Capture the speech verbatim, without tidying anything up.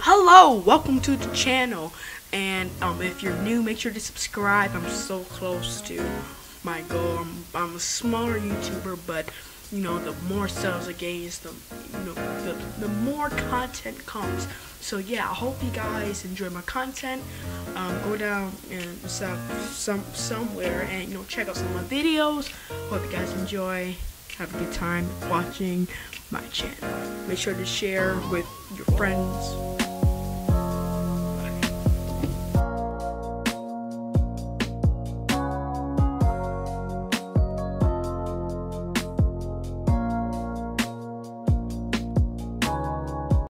Hello, welcome to the channel. And um, if you're new, make sure to subscribe. I'm so close to my goal. I'm, I'm a smaller YouTuber, but you know, the more subs I gain, the you know, the the more content comes. So yeah, I hope you guys enjoy my content. Um, go down and some some somewhere and you know check out some of my videos. Hope you guys enjoy. Have a good time watching my channel. Make sure to share with your friends.